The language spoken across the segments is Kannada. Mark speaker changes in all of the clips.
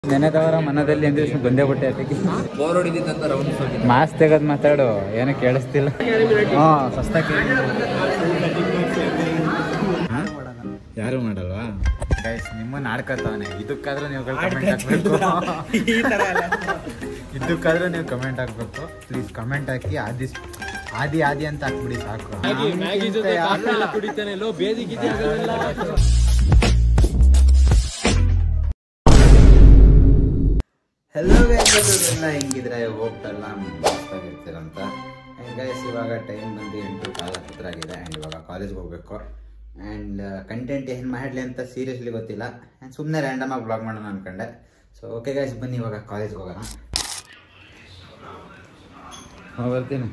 Speaker 1: ನೆನೆದವರ ಮನದಲ್ಲಿ ಅಂದ್ರೆ ಬಂದೇ ಬಿಟ್ಟೆ ಅದಕ್ಕೆ ಬೋರ್ ಹೊಡಿದಿದ್ದಂತ ರೌಂಡ್ ಮಾಸ್ ತೆಗದ್ ಮಾತಾಡು ಏನೋ ಕೇಳಿಸ್ತಿಲ್ಲ. ಯಾರು ಮಾಡಲ್ವಾ ಗೈಸ್? ನಿಮ್ಮನ್ನ ಆಡ್ಕೊತಾವನೆ. ಇದಕ್ಕಾದ್ರೂ ನೀವು ಕಮೆಂಟ್ ಹಾಕ್ಬೇಕು, ಇದಕ್ಕಾದ್ರೂ ನೀವು ಕಮೆಂಟ್ ಹಾಕ್ಬೇಕು. ಪ್ಲೀಸ್ ಕಮೆಂಟ್ ಹಾಕಿ. ಆದಿ ಅಂತ ಹಾಕ್ಬಿಡಿ ಸಾಕು. ಹೆಲೋ ಎಲ್ಲ ಹೆಂಗಿದ್ರೆ ಹೋಗ್ತಲ್ಲ ಮಸ್ತಾಗಿರ್ತೀರಂತ. ಆ್ಯಂಡ್ ಗೈಸ್ ಇವಾಗ ಟೈಮ್ ಬಂದು 8:15 ಹತ್ತಿರಾಗಿದೆ. ಆ್ಯಂಡ್ ಇವಾಗ ಕಾಲೇಜ್ಗೆ ಹೋಗ್ಬೇಕು. ಆ್ಯಂಡ್ ಕಂಟೆಂಟ್ ಏನು ಮಾಡಲಿ ಅಂತ ಸೀರಿಯಸ್ಲಿ ಗೊತ್ತಿಲ್ಲ. ಆ್ಯಂಡ್ ಸುಮ್ಮನೆ ರ್ಯಾಂಡಮ್ ಆಗಿ ಬ್ಲಾಗ್ ಮಾಡೋಣ ಅನ್ಕೊಂಡೆ. ಸೊ ಓಕೆ ಗೈಸ್, ಬನ್ನಿ ಇವಾಗ ಕಾಲೇಜ್ಗೆ ಹೋಗೋಣ. ಬರ್ತೀನಿ.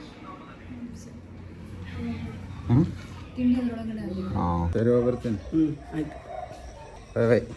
Speaker 1: ಹಾಂ ಸರಿ, ಬರ್ತೀನಿ. Bye bye.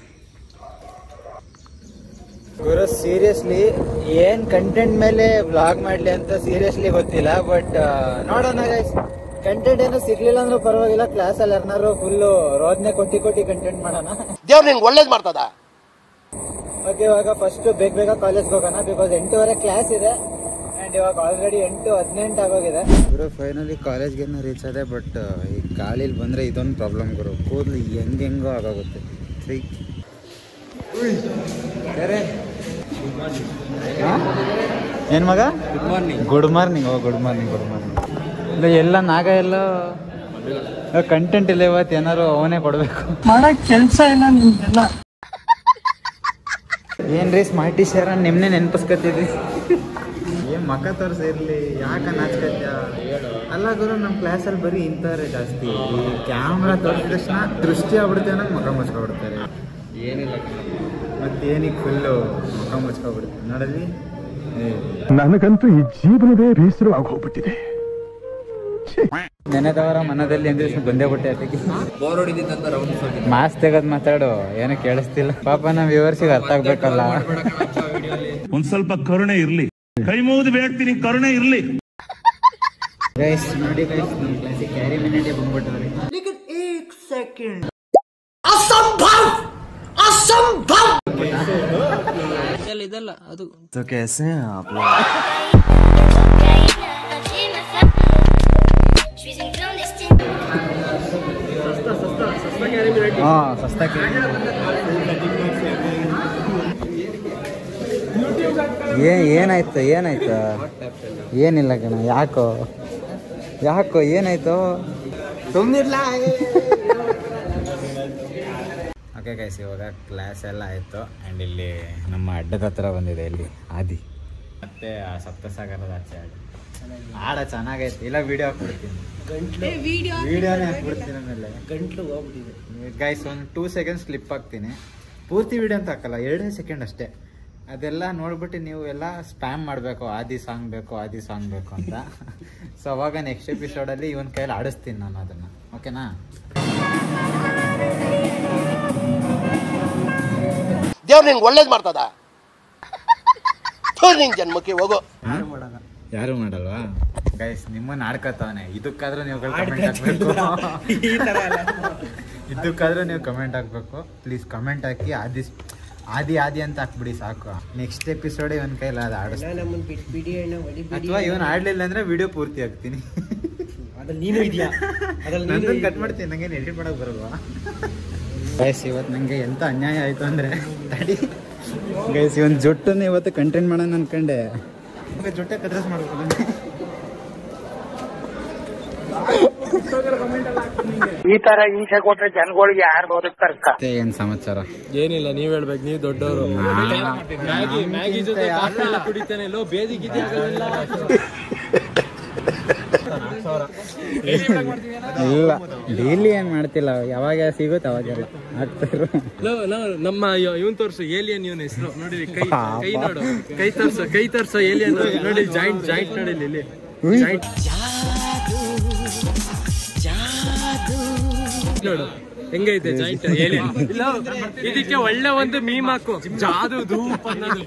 Speaker 1: ಗುರು ಸೀರಿಯಸ್ಲಿ ಏನ್ ಕಂಟೆಂಟ್ ಮೇಲೆ ವ್ಲಾಗ್ ಮಾಡ್ಲಿ ಅಂತ ಸೀರಿಯಸ್ಲಿ ಗೊತ್ತಿಲ್ಲ. ಬಟ್ ನೋಡೋಣ ಗೈಸ್, ಕಂಟೆಂಟ್ ಏನು ಸಿಗ್ಲಿಲ್ಲ ಅಂದ್ರೂ ಪರವಾಗಿಲ್ಲ. ಕ್ಲಾಸಲ್ಲಿ ಯಾರನ್ನಾರು ಫುಲ್ಲು ರೋದನೆ ಕೊಟ್ಟಿ ಕಂಟೆಂಟ್ ಮಾಡೋಣ.
Speaker 2: ದೇವ್ರು ನಿಂಗೆ ಒಳ್ಳೇದ್ ಮಾಡ್ತದ.
Speaker 1: ಓಕೆ, ಇವಾಗ ಫಸ್ಟ್ ಬೇಗ ಕಾಲೇಜ್ಗೆ ಹೋಗೋಣ. ಬಿಕಾಸ್ 8:15 ಕ್ಲಾಸ್ ಇದೆ. ಅಂಡ್ ಇವಾಗ ಆಲ್ರೆಡಿ 8:18 ಆಗೋಗಿದೆ. ಗುರು ಫೈನಲಿ ಕಾಲೇಜ್ಗೆ ರೀಚ್ ಆದೆ. ಬಟ್ ಈ ಗಾಳಿಲಿ ಬಂದ್ರೆ ಇದೊಂದು ಪ್ರಾಬ್ಲಮ್ ಗುರು, ಕೂದಲು ಹೆಂಗೋ ಆಗೋಗುತ್ತೆ. ಏನ್ ಮಗ? Good morning. Good morning. ಇಲ್ಲ ಎಲ್ಲ ನಾಗ ಎಲ್ಲ ಕಂಟೆಂಟ್ ಇಲ್ಲ ಇವತ್ತು. ಏನಾರು ಅವನೇ ಕೊಡ್ಬೇಕು.
Speaker 3: ಮಾಡಕ್ ಕೆಲ್ಸ ಇಲ್ಲ ನಿಮ್ಗೆಲ್ಲ.
Speaker 1: ಏನ್ರಿ ಸ್ಮಾರ್ಟಿ ಶೇರ ನಿಮ್ನೆ ನೆನ್ಪಿಸ್ಕೊತಿದ್ವಿ. ಏನ್ ಮಕ್ಕ ತೋರ್ಸ ಇರ್ಲಿ, ಯಾಕ ನಾಚ್ಕತ್ಯ? ಅಲ್ಲ ಗುರು, ನಮ್ಮ ಕ್ಲಾಸಲ್ಲಿ ಬರೀ ಇಂಥವ್ರೆ ಜಾಸ್ತಿ. ಈ ಕ್ಯಾಮ್ರಾ ತೋರಿಸಿದ ತಕ್ಷಣ ದೃಷ್ಟಿ ಆಗ್ಬಿಡ್ತೇವೆ, ನಂಗೆ ಮಗ ಮುಚ್ಕೊಬಿಡ್ತಾರೆ. ಏನಿಲ್ಲ ಮತ್ತೇನಿಗೆ ಫುಲ್ಲು ಮುಖ ಮುಚ್ಕೊಬಿಡ್ತೀವಿ ನೋಡಲ್ಲಿ.
Speaker 4: ನನಗಂತೂ ಈ ಜೀವನವೇ ಬೇಸರವಾಗಿ ಹೋಗ್ಬಿಟ್ಟಿದೆ.
Speaker 1: ನೆನೆದವರ ಮನದಲ್ಲಿ ಅಂದ್ರೆ ಬಂದೇ ಬಿಟ್ಟೆ ಅದಕ್ಕೆ ಬೋರ್ ಹೊಡಿದಿದ್ದಂತ ರೌಂಡ್ ಮಾಸ್ ತೆಗದ್ ಮಾತಾಡು ಏನೋ ಕೇಳಿಸ್ತಿಲ್ಲ. ಪಾಪ ನಮ್ಮ ವ್ಯೂವರ್ಸಿಗೆ ಅರ್ಥ ಆಗ್ಬೇಕಲ್ಲ.
Speaker 4: ಒಂದ್ ಸ್ವಲ್ಪ ಕರುಣೆ ಇರ್ಲಿ, ಕೈ ಮುಗಿದು ಬೇಡ್ತೀನಿ, ಕರುಣೆ ಇರ್ಲಿ.
Speaker 1: ಗೈಸ್ ನೋಡಿ ಗೈಸ್, ನಮ್ಮ ಕ್ಲಾಸಿಗೆ ಕ್ಯಾರಿ ಮಿನಿಟೇ ಬಂದ್ಬಿಟ್ಟವ್ರಿ.
Speaker 3: ಇದಲ್ಲ ಅದು
Speaker 1: ಏನಾಯ್ತು ಏನಿಲ್ಲ ಕಣ. ಯಾಕೋ ಏನಾಯ್ತು? ಸುಮ್ಮನಿರ್ಲ. ಓಕೆ ಗೈಸ್, ಇವಾಗ ಕ್ಲಾಸ್ ಎಲ್ಲ ಆಯಿತು. ಆ್ಯಂಡ್ ಇಲ್ಲಿ ನಮ್ಮ ಅಡ್ಡದ ಹತ್ರ ಬಂದಿದೆ, ಇಲ್ಲಿ ಆದಿ ಮತ್ತೆ ಸಪ್ತಸಾಗರದ ಆಚೆ ಆಡ ಚೆನ್ನಾಗೈತೆ. ಇಲ್ಲ ವಿಡಿಯೋ ಹಾಕ್ಬಿಡ್ತೀನಿ, ವಿಡಿಯೋನೇ ಹಾಕ್ಬಿಡ್ತೀನಿ. ಆಮೇಲೆ
Speaker 3: ಗಂಟ್ಲು ಹೋಗ್ಬಿಟ್ಟಿದೆ
Speaker 1: ಗೈಸ್. ಒಂದು 2 ಸೆಕೆಂಡ್ಸ್ ಕ್ಲಿಪ್ ಹಾಕ್ತೀನಿ. ಪೂರ್ತಿ ವಿಡಿಯೋ ಅಂತ ಹಾಕಲ್ಲ, 2 ಸೆಕೆಂಡ್ ಅಷ್ಟೇ. ಅದೆಲ್ಲ ನೋಡ್ಬಿಟ್ಟು ನೀವು ಎಲ್ಲ ಸ್ಪ್ಯಾಮ್ ಮಾಡಬೇಕು, ಆದಿ ಸಾಂಗ್ ಬೇಕು ಅಂತ. ಸೊ ಅವಾಗ ನೆಕ್ಸ್ಟ್ ಎಪಿಸೋಡಲ್ಲಿ ಇವನ್ ಕೈಯಲ್ಲಿ ಆಡಿಸ್ತೀನಿ ನಾನು ಅದನ್ನು. ಓಕೆನಾ?
Speaker 2: ದೇವ್ರು ನಿಂಗೆ ಒಳ್ಳೇದ್ ಮಾಡ್ತದ. ನಿಂಗೆ ಜನ್ಮಕ್ಕೆ ಹೋಗೋ.
Speaker 1: ಯಾರು ಮಾಡಲ್ವಾ ಗೈಸ್? ನಿಮ್ಮನ್ನ ಆಡ್ಕೊತಾವನೆ. ಇದಕ್ಕಾದ್ರೂ ನೀವು ಕಮೆಂಟ್ ಹಾಕ್ಬೇಕು, ಇದಕ್ಕಾದ್ರೂ ನೀವು ಕಮೆಂಟ್ ಹಾಕ್ಬೇಕು. ಪ್ಲೀಸ್ ಕಮೆಂಟ್ ಹಾಕಿ. ಆದಿ ಅಂತ ಹಾಕ್ಬಿಡಿ ಸಾಕು. ನೆಕ್ಸ್ಟ್ ಎಪಿಸೋಡ್ ಇವನ್ ಕೈಲಿ ಅದು ಆಡಿಸ್ತೀನಿ. ಅಥವಾ ಇವನ್ ಆಡ್ಲಿಲ್ಲ ಅಂದ್ರೆ ವಿಡಿಯೋ ಪೂರ್ತಿ ಹಾಕ್ತೀನಿ. ನಂದೊಂದು ಕಟ್ ಮಾಡ್ತೀನಿ, ನಂಗೆ ಎಡಿಟ್ ಮಾಡಕ್ ಬರಲ್ವಾ ಗೈಸ್? ಇವತ್ತು ನಂಗೆ ಎಂತ ಅನ್ಯಾಯ ಆಯ್ತು ಅಂದ್ರೆ ತಡಿ ಗೈಸ್, ಇವನ್ ಜೊಟ್ಟನ್ನು ಇವತ್ತು ಕಂಟೆಂಟ್ ಮಾಡೋಣ ಅನ್ಕೊಂಡೆ. ಜೊಟ್ಟೆ ಕದ್ರಸ್ ಮಾಡ್ಬೋದು.
Speaker 3: ಈ ತರ ಹಿಂಸೆ ಕೊಟ್ರೆ ಜನಗಳಿಗೆ ಯಾರು ಬದುಕ್ತಾರೆ?
Speaker 1: ಏನ್ ಸಮಾಚಾರ?
Speaker 5: ಏನಿಲ್ಲ, ನೀವ್ ಹೇಳ್ಬೇಕು. ನೀವ್ ದೊಡ್ಡವರು. ಮ್ಯಾಗಿ ಜೊತೆ ಕುಡಿತಾನೆ ಬೇದಿಗಿದ್ಯಾ?
Speaker 1: ಇಲ್ಲ, ಡೈಲಿ ಏನ್ ಮಾಡ್ತಿಲ್ಲ. ಯಾವಾಗ ಸಿಗುತ್ತೆ ಅವಾಗ ಆಗ್ತಾರ.
Speaker 5: ನಮ್ಮ ಇವನ್ ತೋರ್ಸು, ಏಲಿಯನ್. ಇವನ್ ಹೆಸರು ನೋಡಿ, ಕೈ ನೋಡು, ಕೈ ತೋರ್ಸ ಏಲಿಯನ್ ನೋಡಿ. ಜಾಯಿಂಟ್ ನೋಡಿ, ಇಲ್ಲಿ ನೋಡು ಹೆಂಗೈತೆ ಜಾಯಿಂಟ್ ಏಲಿಯನ್. ಇದಕ್ಕೆ ಒಳ್ಳೆ ಒಂದು ಮೀಮ್ ಹಾಕು, ಜಾದು ಧೂಪ್ ಅನ್ನೋದು.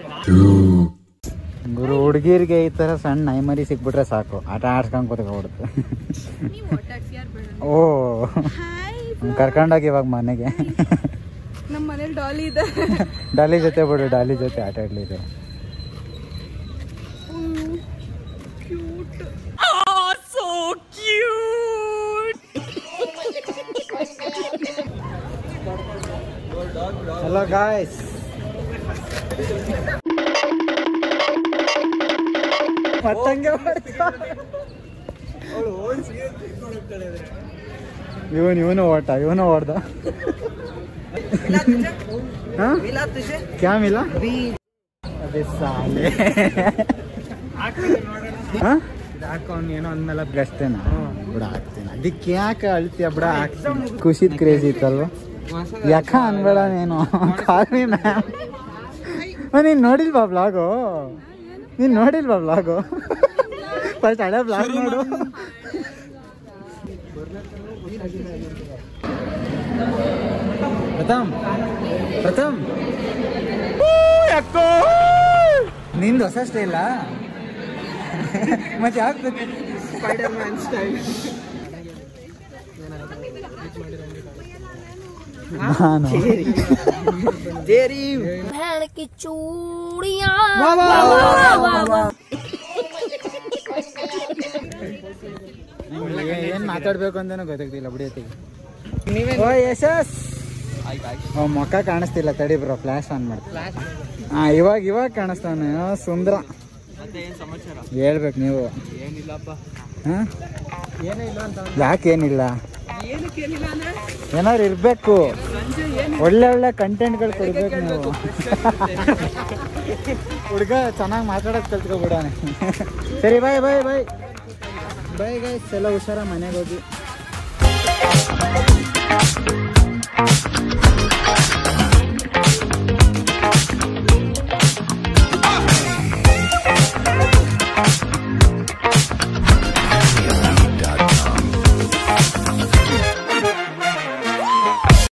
Speaker 1: ಗುರು ಹುಡುಗಿರಿಗೆ ಈ ತರ ಸಣ್ಣ ನಾಯಿಮರಿ ಸಿಕ್ಬಿಟ್ರೆ ಸಾಕು, ಆಟ ಆಡ್ಸ್ಕೊಂಡ್ ಕೂತ್ಕೊಬಿಡುತ್ತೆ. ಓ ಕರ್ಕೊಂಡೋಗಿ ಇವಾಗ ಮನೆಗೆ.
Speaker 6: ನಮ್ಮ ಮನೇಲಿ ಡಾಲಿ ಇದೆ.
Speaker 1: ಡಾಲಿ ಜೊತೆ ಬಿಡು, ಡಾಲಿ ಜೊತೆ ಆಟ ಆಡ್ಲಿದೆ. ಹಲೋ ಗಾಯ್ಸ್, ಮತ್ತಂಗೆ ಇವನು ಓಡ್ದ. ಕ್ಯಾ ಮಿಲಾ? ಅದೇ ಸಾಲೆ ಹಾಕೊಂಡು ಏನೋ ಅಂದ್ಮೇಲೆ ಅಷ್ಟೇನಾ ಬಿಡ ಹಾಕ್ತೀನಿ. ಅದಕ್ಕೆ ಯಾಕೆ ಅಳ್ತೀಯ ಬಿಡ ಹಾಕ್ತೀನಿ. ಖುಷಿದ್ ಕ್ರೇಜಿ ಇತ್ತಲ್ವ, ಯಾಕ ಅನ್ಬೇಡ ನೀನು. Call me ma'am. ನೀನು ನೋಡಿಲ್ವಾ ಬ್ಲಾಗು? ಫಸ್ಟ್ ಹಳೆ ಬ್ಲಾಗ್ ನೋಡು. ಪ್ರಥಮ್ ಯಾಕೋ ನಿಂದು ಹೊಸ ಸ್ಟೈಲ ಮತ್ತೆ ಯಾಕೆ
Speaker 5: ಸ್ಪೈಡರ್ ಮ್ಯಾನ್ ಸ್ಟೈಲ್.
Speaker 1: ಏನ್ ಮಾತಾಡ್ಬೇಕು ಅಂತಾನು ಗೊತ್ತಾಗ್ತಿಲ್ಲ ಬಿಡಿಯತಿ. ಯಶಸ್ ಮೊಕ್ಕ ಕಾಣಿಸ್ತಿಲ್ಲ, ತಡಿ ಬ್ರೋ ಫ್ಲಾಶ್ ಆನ್ ಮಾಡಿ. ಹಾ ಇವಾಗ ಕಾಣಿಸ್ತಾನೆ ಸುಂದ್ರ. ಹೇಳ್ಬೇಕು ನೀವು. ಯಾಕೇನಿಲ್ಲ, ಏನಾದ್ರು ಇರ್ಬೇಕು, ಒಳ್ಳೆ ಕಂಟೆಂಟ್ಗಳು ಕೊಡ್ಬೇಕು ನೀವು. ಹುಡುಗ ಚೆನ್ನಾಗಿ ಮಾತಾಡೋದು ಕಲ್ತ್ಕೊಬಿಡೋಣ. ಸರಿ ಬಾಯ್ ಗೈಸ್, ಎಲ್ಲ ಹುಷಾರ, ಮನೆಗೆ ಹೋಗಿ.